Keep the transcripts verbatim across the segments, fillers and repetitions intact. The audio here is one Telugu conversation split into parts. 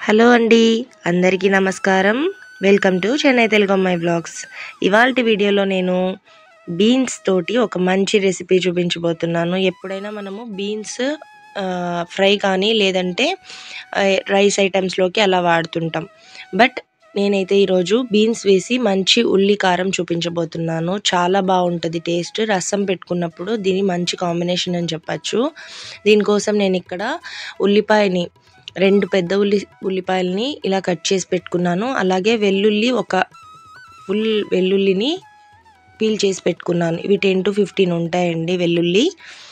హలో అండి, అందరికీ నమస్కారం. వెల్కమ్ టు చెన్నై తెలుగు అమ్మాయి వ్లాగ్స్. ఇవాల్టి వీడియోలో నేను బీన్స్ తోటి ఒక మంచి రెసిపీ చూపించబోతున్నాను. ఎప్పుడైనా మనము బీన్స్ ఫ్రై కానీ లేదంటే రైస్ ఐటమ్స్లోకి అలా వాడుతుంటాం. బట్ నేనైతే ఈరోజు బీన్స్ వేసి మంచి ఉల్లి కారం చూపించబోతున్నాను. చాలా బాగుంటుంది టేస్ట్. రసం పెట్టుకున్నప్పుడు దీని మంచి కాంబినేషన్ అని చెప్పచ్చు. దీనికోసం నేను ఇక్కడ ఉల్లిపాయని రెండు పెద్ద ఉల్లి ఉల్లిపాయలని ఇలా కట్ చేసి పెట్టుకున్నాను. అలాగే వెల్లుల్లి ఒక ఫుల్ వెల్లుల్లిని పీల్ చేసి పెట్టుకున్నాను. ఇవి టెన్ టు ఫిఫ్టీన్ ఉంటాయండి వెల్లుల్లి.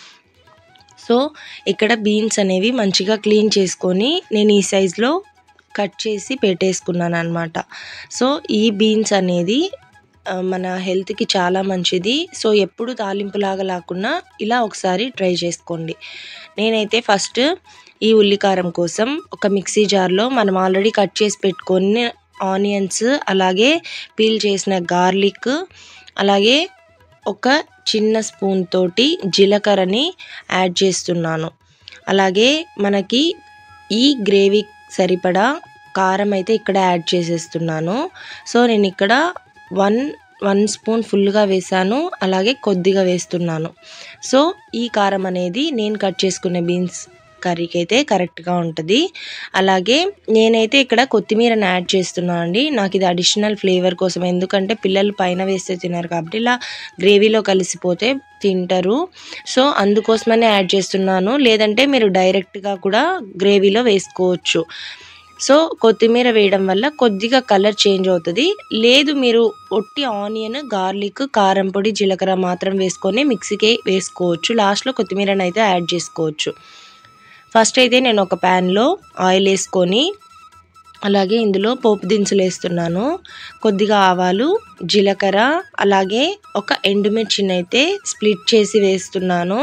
సో ఇక్కడ బీన్స్ అనేవి మంచిగా క్లీన్ చేసుకొని నేను ఈ సైజులో కట్ చేసి పెట్టేసుకున్నాను అనమాట. సో ఈ బీన్స్ అనేది మన హెల్త్కి చాలా మంచిది. సో ఎప్పుడు తాలింపులాగా లేకుండా ఇలా ఒకసారి ట్రై చేసుకోండి. నేనైతే ఫస్ట్ ఈ ఉల్లికారం కోసం ఒక మిక్సీ జార్లో మనం ఆల్రెడీ కట్ చేసి పెట్టుకొని ఆనియన్స్, అలాగే పీల్ చేసిన గార్లిక్, అలాగే ఒక చిన్న స్పూన్ తోటి జీలకర్రని యాడ్ చేస్తున్నాను. అలాగే మనకి ఈ గ్రేవీ సరిపడా కారం అయితే ఇక్కడ యాడ్ చేసేస్తున్నాను. సో నేను ఇక్కడ వన్ వన్ స్పూన్ ఫుల్గా వేసాను, అలాగే కొద్దిగా వేస్తున్నాను. సో ఈ కారం అనేది నేను కట్ చేసుకునే బీన్స్ కర్రీకి అయితే కరెక్ట్గా ఉంటుంది. అలాగే నేనైతే ఇక్కడ కొత్తిమీరని యాడ్ చేస్తున్నాను అండి. నాకు ఇది అడిషనల్ ఫ్లేవర్ కోసం, ఎందుకంటే పిల్లలు పైన వేస్తే తిన్నారు కాబట్టి ఇలా గ్రేవీలో కలిసిపోతే తింటారు. సో అందుకోసమనే యాడ్ చేస్తున్నాను. లేదంటే మీరు డైరెక్ట్గా కూడా గ్రేవీలో వేసుకోవచ్చు. సో కొత్తిమీర వేయడం వల్ల కొద్దిగా కలర్ చేంజ్ అవుతుంది. లేదు మీరు ఒట్టి ఆనియన్, గార్లిక్, కారం పొడి, జీలకర్ర మాత్రం వేసుకొని మిక్సీకి వేసుకోవచ్చు. లాస్ట్లో కొత్తిమీరని అయితే యాడ్ చేసుకోవచ్చు. ఫస్ట్ అయితే నేను ఒక ప్యాన్లో ఆయిల్ వేసుకొని అలాగే ఇందులో పోపు దినుసులు వేస్తున్నాను. కొద్దిగా ఆవాలు, జీలకర్ర, అలాగే ఒక ఎండుమిర్చిని అయితే స్ప్లిట్ చేసి వేస్తున్నాను.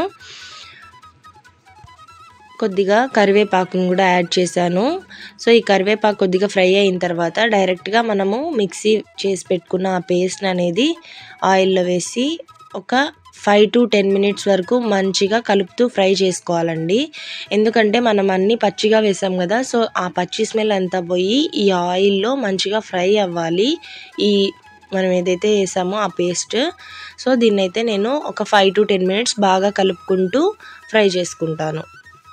కొద్దిగా కరివేపాకును కూడా యాడ్ చేశాను. సో ఈ కరివేపాకు కొద్దిగా ఫ్రై అయిన తర్వాత డైరెక్ట్గా మనము మిక్సీ చేసి పెట్టుకున్న ఆ పేస్ట్ అనేది ఆయిల్లో వేసి ఒక ఫైవ్ టు టెన్ మినిట్స్ వరకు మంచిగా కలుపుతూ ఫ్రై చేసుకోవాలండి. ఎందుకంటే మనం అన్నీ పచ్చిగా వేసాం కదా, సో ఆ పచ్చి స్మెల్ అంతా పోయి ఈ ఆయిల్లో మంచిగా ఫ్రై అవ్వాలి ఈ మనం ఏదైతే వేసామో ఆ పేస్ట్. సో దీన్నైతే నేను ఒక ఫైవ్ టు టెన్ మినిట్స్ బాగా కలుపుకుంటూ ఫ్రై చేసుకుంటాను.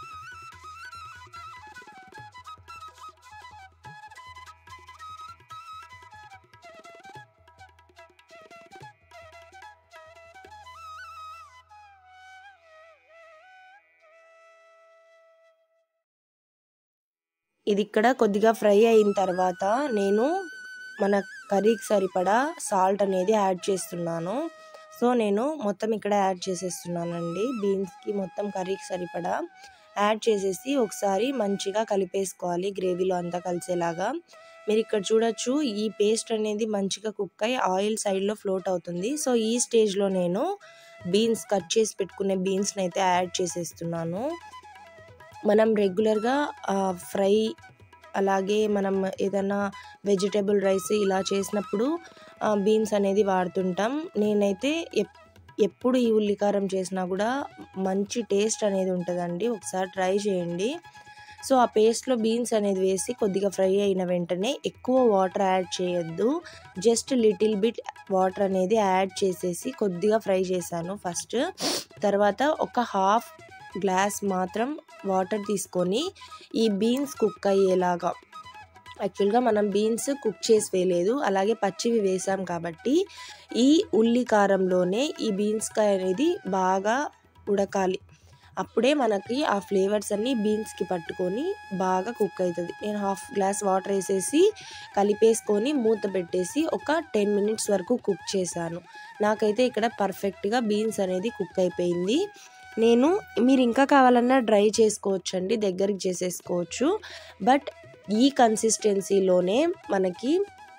ఇది ఇక్కడ కొద్దిగా ఫ్రై అయిన తర్వాత నేను మన కర్రీకి సరిపడా సాల్ట్ అనేది యాడ్ చేస్తున్నాను. సో నేను మొత్తం ఇక్కడ యాడ్ చేసేస్తున్నానండి. బీన్స్కి మొత్తం కర్రీకి సరిపడా యాడ్ చేసేసి ఒకసారి మంచిగా కలిపేసుకోవాలి గ్రేవీలో అంతా కలిసేలాగా. మీరు ఇక్కడ చూడొచ్చు, ఈ పేస్ట్ అనేది మంచిగా కుక్ అయ్యి ఆయిల్ సైడ్లో ఫ్లోట్ అవుతుంది. సో ఈ స్టేజ్లో నేను బీన్స్ కట్ చేసి పెట్టుకునే బీన్స్ని అయితే యాడ్ చేసేస్తున్నాను. మనం రెగ్యులర్గా ఫ్రై, అలాగే మనం ఏదైనా వెజిటేబుల్ రైస్ ఇలా చేసినప్పుడు బీన్స్ అనేది వాడుతుంటాం. నేనైతే ఎప్పుడు ఈ ఉల్లికారం చేసినా కూడా మంచి టేస్ట్ అనేది ఉంటుందండి. ఒకసారి ట్రై చేయండి. సో ఆ పేస్ట్లో బీన్స్ అనేది వేసి కొద్దిగా ఫ్రై అయిన వెంటనే ఎక్కువ వాటర్ యాడ్ చేయొద్దు. జస్ట్ లిటిల్ బిట్ వాటర్ అనేది యాడ్ చేసేసి కొద్దిగా ఫ్రై చేశాను ఫస్ట్. తర్వాత ఒక హాఫ్ గ్లాస్ మాత్రం వాటర్ తీసుకొని ఈ బీన్స్ కుక్ అయ్యేలాగా, యాక్చువల్గా మనం బీన్స్ కుక్ చేసి వేయలేదు, అలాగే పచ్చివి వేసాం కాబట్టి ఈ ఉల్లి కారంలోనే ఈ బీన్స్ కాయ అనేది బాగా ఉడకాలి. అప్పుడే మనకి ఆ ఫ్లేవర్స్ అన్నీ బీన్స్కి పట్టుకొని బాగా కుక్ అవుతుంది. నేను హాఫ్ గ్లాస్ వాటర్ వేసేసి కలిపేసుకొని మూత పెట్టేసి ఒక టెన్ మినిట్స్ వరకు కుక్ చేశాను. నాకైతే ఇక్కడ పర్ఫెక్ట్గా బీన్స్ అనేది కుక్ అయిపోయింది. నేను మీరు ఇంకా కావాలన్నా డ్రై చేసుకోవచ్చు అండి, దగ్గరికి చేసేసుకోవచ్చు. బట్ ఈ కన్సిస్టెన్సీలోనే మనకి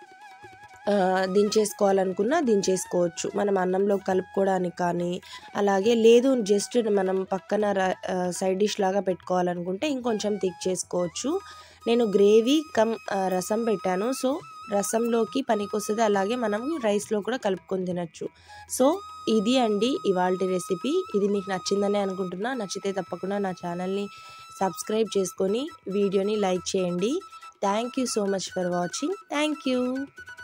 దించేసుకోవాలనుకున్నా దించేసుకోవచ్చు. మనం అన్నంలో కలుపుకోవడానికి కానీ, అలాగే లేదు జస్ట్ మనం పక్కన సైడ్ డిష్ లాగా పెట్టుకోవాలనుకుంటే ఇంకొంచెం థిక్ చేసుకోవచ్చు. నేను గ్రేవీ కమ్ రసం పెట్టాను. సో రసంలోకి పనికొస్తుంది, అలాగే మనం రైస్లో కూడా కలుపుకొని తినచ్చు. సో ఇది అండి ఇవాల్టి రెసిపీ. ఇది మీకు నచ్చిందని అనుకుంటున్నా. నచ్చితే తప్పకుండా నా ఛానల్ని సబ్స్క్రైబ్ చేసుకొని వీడియోని లైక్ చేయండి. Thank you so much for watching. Thank you.